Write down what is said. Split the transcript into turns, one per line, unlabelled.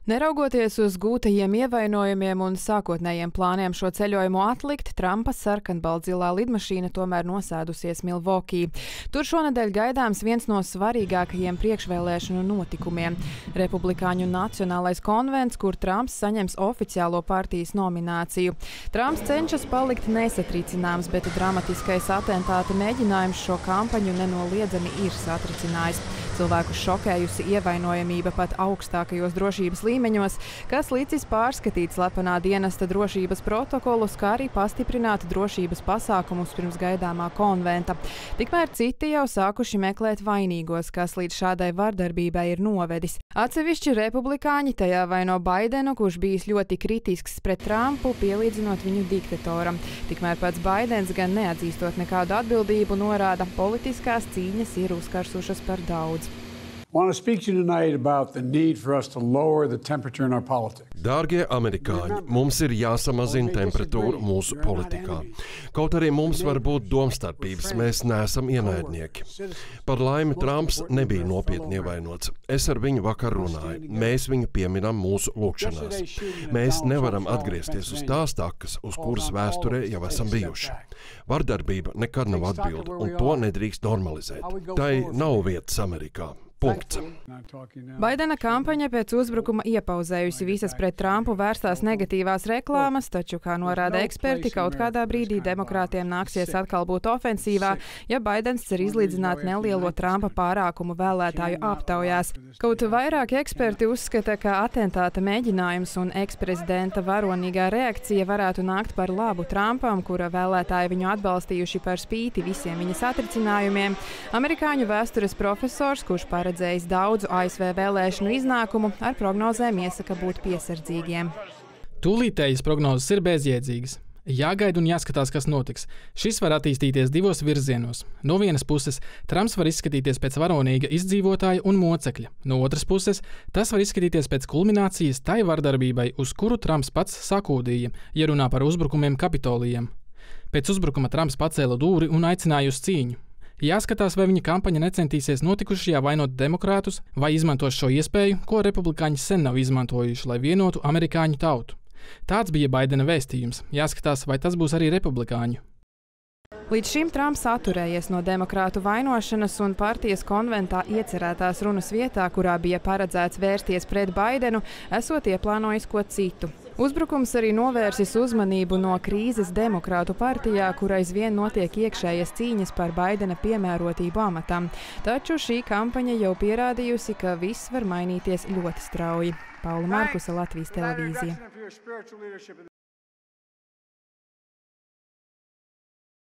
Neraugoties uz gūtajiem ievainojumiem un sākotnējiem plāniem šo ceļojumu atlikt, Trumpa sarkanbaltzilā lidmašīna tomēr nosēdusies Milvokī. Tur šonedēļ gaidāms viens no svarīgākajiem priekšvēlēšanu notikumiem – Republikāņu Nacionālais konvents, kur Trumps saņems oficiālo partijas nomināciju. Trumps cenšas palikt nesatricināms, bet dramatiskais atentāta mēģinājums šo kampaņu nenoliedzami ir satricinājis. Cilvēkus šokējusi ievainojamība pat augstākajos drošības līmeņos, kas līdzis pārskatīt slepenā dienesta drošības protokolus, kā arī pastiprināt drošības pasākumus pirms gaidāmā konventa. Tikmēr citi jau sākuši meklēt vainīgos, kas līdz šādai vardarbībai ir novedis. Atsevišķi republikāņi tajā vaino Baidenu, kurš bijis ļoti kritisks pret Trumpu, pielīdzinot viņu diktatoram. Tikmēr pats Baidens gan neatzīstot nekādu atbildību norāda, politiskās cīņas ir uzkarsušas par daudz.
Dārgie amerikāņi, mums ir jāsamazina temperatūra mūsu politikā. Kaut arī mums var būt domstarpības, mēs neesam ienaidnieki. Par laimi Trumps nebija nopietni ievainots. Es ar viņu vakar runāju. Mēs viņu pieminam mūsu lūgšanās. Mēs nevaram atgriezties uz tās takas, uz kuras vēsturē jau esam bijuši. Vardarbība nekad nav atbilde, un to nedrīkst normalizēt. Tai nav vietas Amerikā. Punkts.
Baidena kampaņa pēc uzbrukuma iepauzējusi visas pret Trumpu vērstās negatīvās reklāmas, taču, kā norāda eksperti, kaut kādā brīdī demokrātiem nāksies atkal būt ofensīvā, ja Baidens cer izlīdzināt nelielo Trumpa pārākumu vēlētāju aptaujās. Kaut vairāk eksperti uzskata, ka atentāta mēģinājums un eksprezidenta varonīgā reakcija varētu nākt par labu Trumpam, kura vēlētāji viņu atbalstījuši par spīti visiem viņa satricinājumiem. Amerikāņu vēstures profesors, kurš paredzējis daudzu ASV vēlēšanu iznākumu, ar prognozēm iesaka būt piesardzīgiem.
Tūlītējas prognozes ir bezjēdzīgas. Jāgaida un jāskatās, kas notiks. Šis var attīstīties divos virzienos. No vienas puses, Trumps var izskatīties pēc varonīga izdzīvotāja un mocekļa. No otras puses, tas var izskatīties pēc kulminācijas tai vardarbībai, uz kuru Trumps pats sakūdīja, ja runā par uzbrukumiem Kapitolijam. Pēc uzbrukuma Trumps pacēla dūri un aicināja uz cīņu. Jāskatās, vai viņa kampaņa necentīsies notikušajā vainot demokrātus vai izmantos šo iespēju, ko republikāņi sen nav izmantojuši, lai vienotu amerikāņu tautu. Tāds bija Baidena vēstījums. Jāskatās, vai tas būs arī republikāņu.
Līdz šim Trumps atturējies no demokrātu vainošanas un partijas konventā iecerētās runas vietā, kurā bija paredzēts vērsties pret Baidenu, esot ieplānojis ko citu. Uzbrukums arī novērsis uzmanību no krīzes demokrātu partijā, kur aizvien notiek iekšējas cīņas par Baidena piemērotību amatam. Taču šī kampaņa jau pierādījusi, ka viss var mainīties ļoti strauji. Paula Markusa, Latvijas televīzija.